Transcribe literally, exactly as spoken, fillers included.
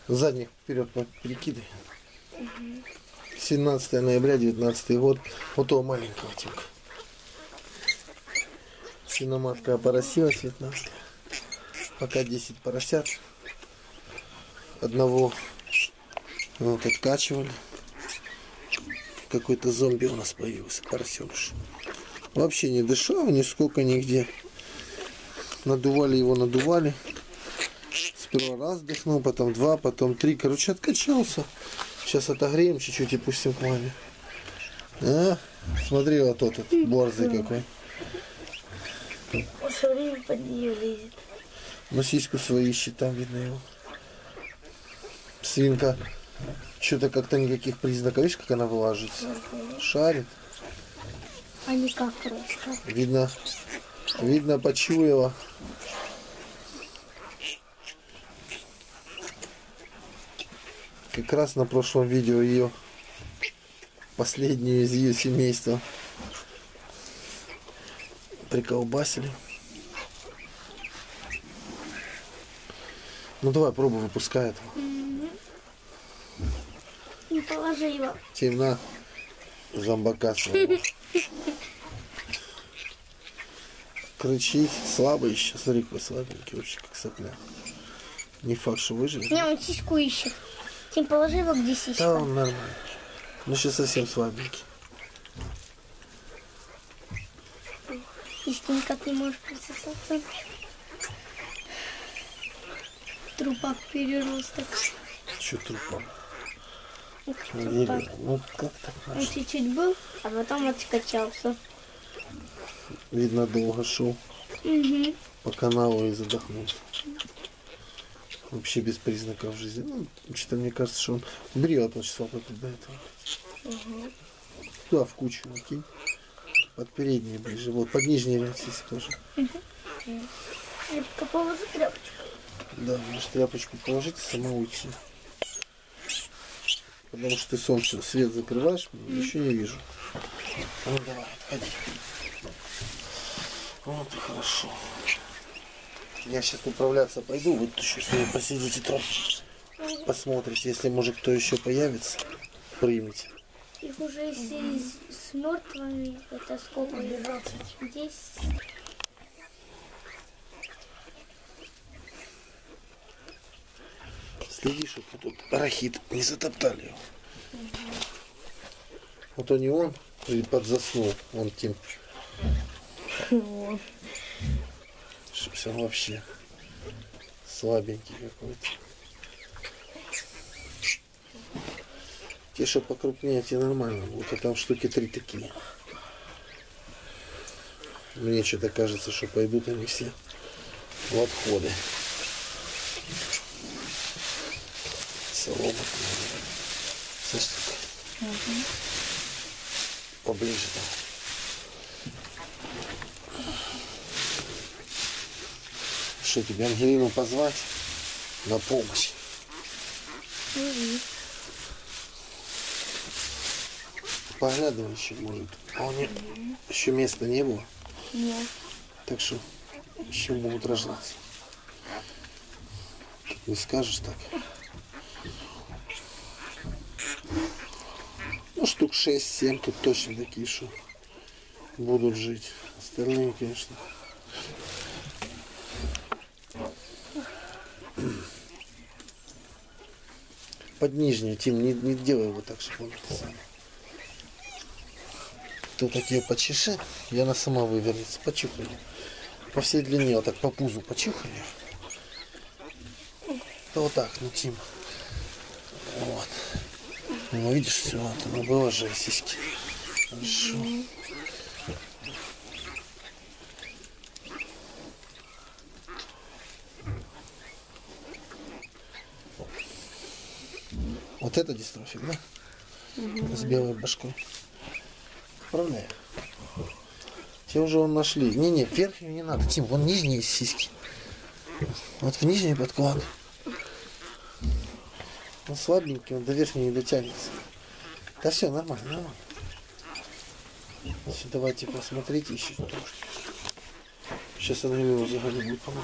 Задних вперед перекидай. семнадцатое ноября, девятнадцатый год. Вот того маленького типа. Свиноматка опоросилась девятнадцать. Пока десять поросят. Одного вот откачивали. Какой-то зомби у нас появился, поросеныш. Вообще не дышал, нисколько нигде. Надували его, надували. Сперва раз дыхнул, потом два, потом три. Короче, откачался. Сейчас отогреем чуть-чуть и пустим к маме. А? Смотри, вот тот, вот борзый какой. Он все время под нее лезет. Ну, сиську свою ищет, там видно его. Свинка. Что-то как-то никаких признаков. Видишь, как она вылаживается? Шарит. А не как просто. Видно, видно, почуяла. Как раз на прошлом видео ее последнюю из ее семейства приколбасили. Ну давай, пробуй, выпускай этого. Не положи его. Темна зомбака своего. Кричит, слабый еще. Смотри, какой слабенький, вообще как сопля. Не факт, что выживет. Не, он сиську ищет. Тим, положи его, где сиська. Да, он нормально. Ну, сейчас совсем слабенький. Сиськи никак не можешь присосаться. Трупак переросток. Че трупом? Ух, Верю. трупак. Ну, как так Он можно? чуть-чуть был, а потом откачался. Видно, долго шел Угу. по каналу и задохнулся. Вообще без признаков жизни. Ну, что-то мне кажется, что он брет он часа до этого. Угу. Туда в кучу накинь. Под передние ближе. Вот, под нижний ряд здесь тоже. Угу. Я пока положу тряпочку. Да, можешь тряпочку положить и сама уйти. Потому что ты солнце, свет закрываешь, mm. еще не вижу. Ну давай, отходи. Вот и хорошо. Я сейчас управляться пойду, вот еще с ней посидите трохи. Посмотрите, если может кто еще появится, примите. Их уже если с, с мертвыми, это сколько? двадцать. десять. Следи, чтобы тут рахит не затоптали его. Угу. Вот он не он, или подзаснул, он Тим. Что он вообще слабенький какой-то. Те, что покрупнее, те нормально будут, а там штуки три такие. Мне что-то кажется, что пойдут они все в отходы. Солома. Слышь, угу. Поближе там. Что, тебе Ангелину позвать на помощь? Угу. Поглядывай еще, может. А у них угу. еще места не было? Нет. Так что еще могут рождаться. Тут не скажешь так. Ну, штук шесть-семь тут точно такие, что будут жить. Остальные, конечно. Под нижнюю, Тим, не, не делай его так, чтобы он это сам. Кто такие почешет, и она сама вывернется. Почухай. По всей длине, вот так по пузу почухай. Да вот так, ну, Тим. Вот. Ну, видишь, все, вот оно было же сиськи. Хорошо. Вот это дистрофик, да? Угу. С белой башкой. Отправляй. Те уже он нашли. Не-не, верхнюю не надо. Тим, вон нижние сиськи. Вот в нижний подклад. Он слабенький, он до верхней не дотянется. Да все, нормально, нормально. Все, давайте посмотрите еще трошки. Сейчас Ангелину загоню, будет помогать.